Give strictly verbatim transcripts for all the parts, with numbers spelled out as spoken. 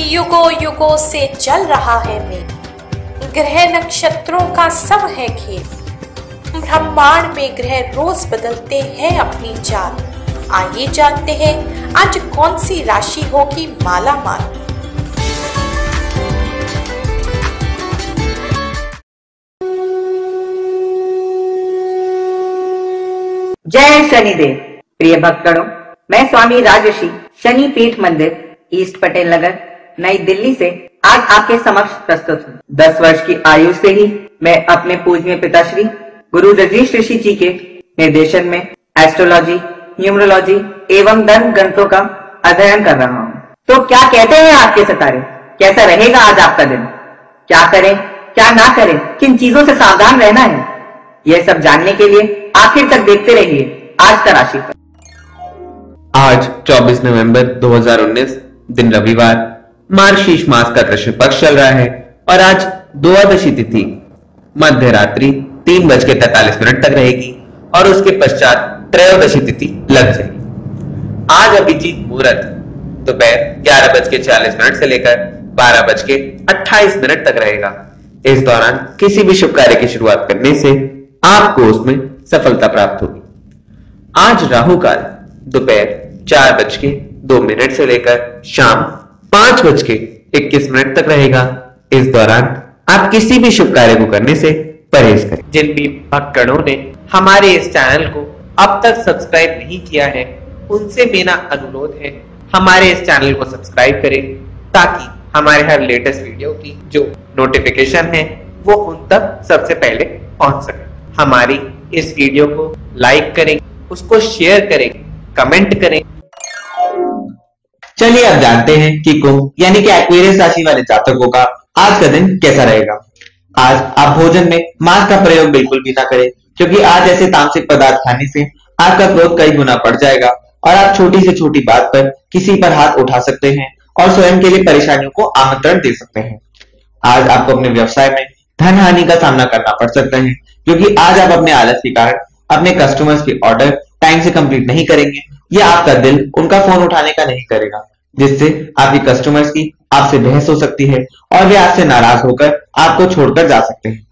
युगों युगों से चल रहा है मेल, ग्रह नक्षत्रों का सब है खेल। ब्रह्मांड में ग्रह रोज बदलते हैं अपनी चाल। आइए जानते हैं आज कौन सी राशि होगी माला माल। जय शनिदेव। प्रिय भक्तगणों, मैं स्वामी राजर्षि शनि पीठ मंदिर ईस्ट पटेल नगर नई दिल्ली से आज आपके समक्ष प्रस्तुत हूँ। दस वर्ष की आयु से ही मैं अपने पूजनीय पिताश्री गुरु रजनीश ऋषि जी के निर्देशन में एस्ट्रोलॉजी, न्यूमरोलॉजी एवं धर्म ग्रंथों का अध्ययन कर रहा हूँ। तो क्या कहते हैं आपके सितारे, कैसा रहेगा आज आपका दिन? क्या करें क्या ना करें, किन चीजों से सावधान रहना है, यह सब जानने के लिए आखिर तक देखते रहिए आज का राशिफल। आज चौबीस नवंबर दो हज़ार उन्नीस दिन रविवार, मार्गशीर्ष मास का कृष्ण पक्ष चल रहा है और आज द्वादशी तिथि मध्य रात्रि तीन बज के तैतालीस मिनट तक रहेगी और उसके पश्चात त्रयोदशी तिथि लग जाएगी। आज अभिजीत मुहूर्त दोपहर ग्यारह बज के छियालीस मिनट से लेकर बारह बज के अट्ठाईस मिनट तक रहेगा। इस दौरान किसी भी शुभ कार्य की शुरुआत करने से आपको उसमें सफलता प्राप्त होगी। आज राहु काल दोपहर चार बज के दो मिनट से लेकर शाम पांच बज के इक्कीस मिनट तक रहेगा। इस दौरान आप किसी भी शुभ कार्य को करने से परहेज करें। जिन भी भक्तगणों ने हमारे इस चैनल को अब तक सब्सक्राइब नहीं किया है, उनसे मेरा अनुरोध है हमारे इस चैनल को सब्सक्राइब करें ताकि हमारे हर लेटेस्ट वीडियो की जो नोटिफिकेशन है वो उन तक सबसे पहले पहुंच सके। हमारी इस वीडियो को लाइक करें, उसको शेयर करें, कमेंट करें। चलिए अब जानते हैं कि कुंभ यानी कि एक्वेरियस राशि वाले जातकों का आज का दिन कैसा रहेगा। आज आप भोजन में मांस का प्रयोग बिल्कुल भी ना करें, क्योंकि आज ऐसे तामसिक पदार्थ खाने से आपका क्रोध कई गुना बढ़ जाएगा और आप छोटी से छोटी बात पर किसी पर हाथ उठा सकते हैं और स्वयं के लिए परेशानियों को आमंत्रण दे सकते हैं। आज आपको अपने व्यवसाय में धन हानि का सामना करना पड़ सकता है, क्योंकि आज आप अपने आलस के कारण अपने कस्टमर्स के ऑर्डर टाइम से कंप्लीट नहीं करेंगे या आपका दिल उनका फोन उठाने का नहीं करेगा, जिससे आपकी कस्टमर्स की आपसे बहस हो सकती है और वे आपसे नाराज होकर आपको छोड़कर जा सकते हैं।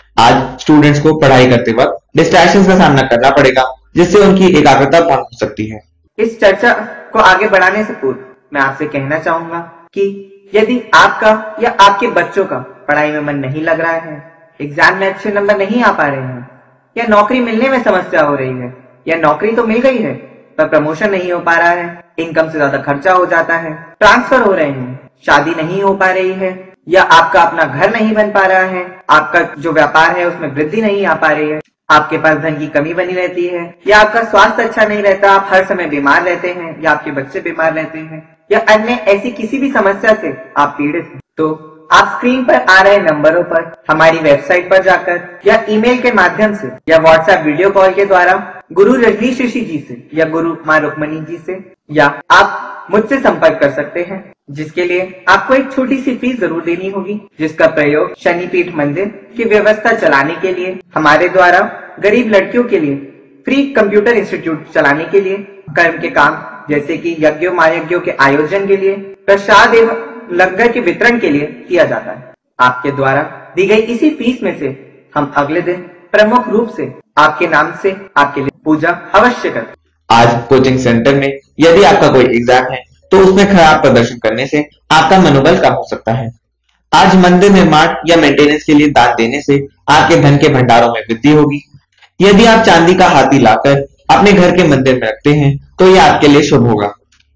आज स्टूडेंट्स को पढ़ाई करते वक्त डिस्ट्रैक्शंस का सामना करना पड़ेगा, जिससे उनकी एकाग्रता भंग हो सकती है। इस चर्चा को आगे बढ़ाने से पूर्व मैं आपसे कहना चाहूंगा कि यदि आपका या आपके बच्चों का पढ़ाई में मन नहीं लग रहा है, एग्जाम में अच्छे नंबर नहीं आ पा रहे हैं, या नौकरी मिलने में समस्या हो रही है, या नौकरी तो मिल गई है पर प्रमोशन नहीं हो पा रहा है, इनकम से ज्यादा खर्चा हो जाता है, ट्रांसफर हो रहे हैं, शादी नहीं हो पा रही है, या आपका अपना घर नहीं बन पा रहा है, आपका जो व्यापार है उसमें वृद्धि नहीं आ पा रही है, आपके पास धन की कमी बनी रहती है, या आपका स्वास्थ्य अच्छा नहीं रहता, आप हर समय बीमार रहते हैं, या आपके बच्चे बीमार रहते हैं, या अन्य ऐसी किसी भी समस्या से आप पीड़ित हैं, तो आप स्क्रीन पर आ रहे नंबरों पर हमारी वेबसाइट पर जाकर या ईमेल के माध्यम से या व्हाट्सएप वीडियो कॉल के द्वारा गुरु रजनीश ऋषि जी से या गुरु मां रुक्मणी जी से या आप मुझसे संपर्क कर सकते हैं, जिसके लिए आपको एक छोटी सी फीस जरूर देनी होगी, जिसका प्रयोग शनि पीठ मंदिर की व्यवस्था चलाने के लिए, हमारे द्वारा गरीब लड़कियों के लिए फ्री कंप्यूटर इंस्टीट्यूट चलाने के लिए, कर्म के काम जैसे कि यज्ञों महायज्ञों के आयोजन के लिए, प्रसाद एवं लंगर के वितरण के लिए किया जाता है। आपके द्वारा दी गई इसी फीस में से हम अगले दिन प्रमुख रूप से आपके नाम से आपके लिए पूजा अवश्य करें। आज कोचिंग सेंटर में यदि आपका कोई एग्जाम है तो उसमें खराब प्रदर्शन करने से आपका मनोबल कम हो सकता है। आज मंदिर निर्माण या मेंटेनेंस के लिए दान देने से आपके धन के भंडारों में वृद्धि होगी। यदि आप चांदी का हाथी लाकर अपने घर के मंदिर में रखते हैं तो यह आपके लिए शुभ होगा।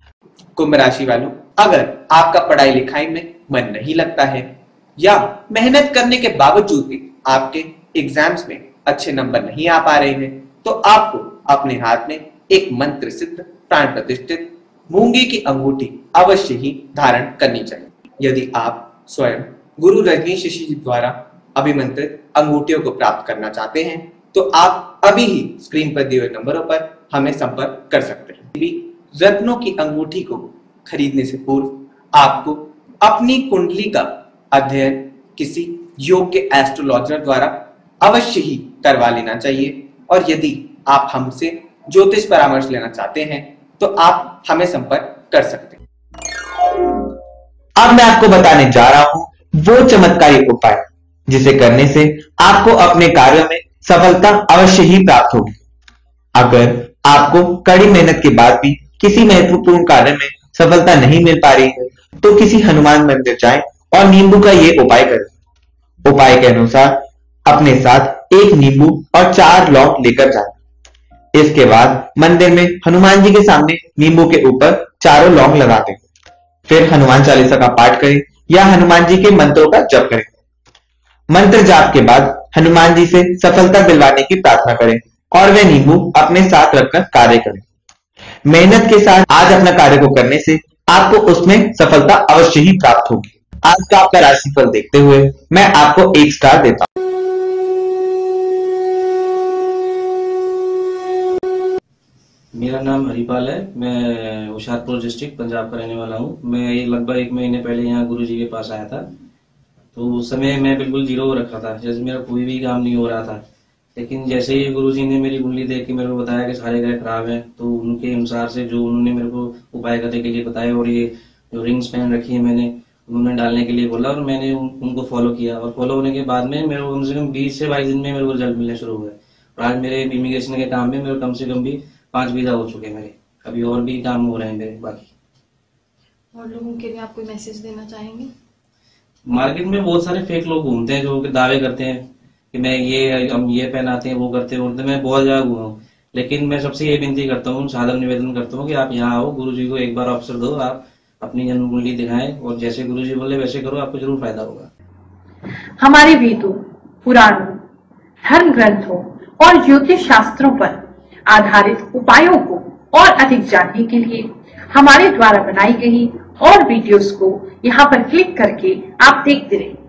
कुंभ राशि वालों, अगर आपका पढ़ाई लिखाई में मन नहीं लगता है या मेहनत करने के बावजूद भी आपके एग्जाम्स में अच्छे नंबर नहीं आ पा रहे हैं, तो आपको अपने हाथ में एक मंत्र सिद्ध प्राण प्रतिष्ठित मूंगे की अंगूठी अवश्य ही धारण करनी चाहिए। यदि आप स्वयं गुरु रजनीश ऋषि जी द्वारा अभिमंत्रित अंगूठियों को प्राप्त करना चाहते हैं तो आप अभी ही स्क्रीन पर दिए हुए नंबरों पर हमें संपर्क कर सकते हैं। रत्नों की अंगूठी को खरीदने से पूर्व आपको अपनी कुंडली का अध्ययन किसी योग्य एस्ट्रोलॉजर द्वारा अवश्य ही करवा लेना चाहिए, और यदि आप हमसे ज्योतिष परामर्श लेना चाहते हैं तो आप हमें संपर्क कर सकते हैं। अब मैं आपको बताने जा रहा हूं वो चमत्कारी उपाय जिसे करने से आपको अपने कार्यों में सफलता अवश्य ही प्राप्त होगी। अगर आपको कड़ी मेहनत के बाद भी किसी महत्वपूर्ण कार्य में सफलता नहीं मिल पा रही है तो किसी हनुमान मंदिर जाएं और नींबू का ये उपाय करें। उपाय के अनुसार अपने साथ एक नींबू और चार लौंग लेकर जाएं। इसके बाद मंदिर में हनुमान जी के सामने नींबू के ऊपर चारों लौंग लगा दें। फिर हनुमान चालीसा का पाठ करें या हनुमान जी के मंत्रों का जप करें। मंत्र जाप के बाद हनुमान जी से सफलता दिलवाने की प्रार्थना करें और वह नींबू अपने साथ रखकर कार्य करें। मेहनत के साथ आज अपना कार्य को करने से आपको उसमें सफलता अवश्य ही प्राप्त होगी। आज का आपका राशिफल देखते हुए मैं आपको एक स्टार देता हूं। मेरा नाम हरिपाल है। मैं होशियारपुर डिस्ट्रिक्ट पंजाब का रहने वाला हूँ। मैं लगभग एक महीने पहले यहाँ गुरु जी के पास आया था, तो उस समय मैं बिल्कुल जीरो हो रखा था, जैसे मेरा कोई भी काम नहीं हो रहा था। लेकिन जैसे ही गुरु जी ने मेरी कुंडली देख के मेरे को बताया कि सारे ग्रह खराब हैं, तो उनके अनुसार से जो उन्होंने मेरे को उपाय करने के लिए बताया और ये जो रिंग्स पहन रखी है मैंने, उन्होंने डालने के लिए बोला और मैंने उन, उनको फॉलो किया। और फॉलो होने के बाद में मेरे को कम से कम बीस से बाईस दिन में मेरे को रिजल्ट मिलने शुरू हुए। और आज मेरे इमिग्रेशन के काम में मेरे कम से कम भी पांच वीजा हो चुके हैं मेरे। अभी और भी काम हो रहे हैं मेरे बाकी। और लोगों के लिए आप कोई मैसेज देना चाहेंगे? मार्केट में बहुत सारे फेक लोग घूमते हैं जो दावे करते हैं कि मैं ये हम ये पहनाते हैं वो करते हैं उड़ते, मैं बहुत ज्यादा घूमा हूँ। लेकिन मैं सबसे ये विनती करता हूँ, सादर निवेदन करता हूँ कि आप यहाँ आओ, गुरु जी को एक बार अवसर दो, आप अपनी जन्म कुंडली दिखाएं और जैसे गुरु जी बोले वैसे करो, आपको जरूर फायदा होगा। हमारे वेदों, पुराणों, धर्म ग्रंथों और ज्योतिष शास्त्रों पर आधारित उपायों को और अधिक जानने के लिए हमारे द्वारा बनाई गई और वीडियोस को यहाँ पर क्लिक करके आप देखते रहें।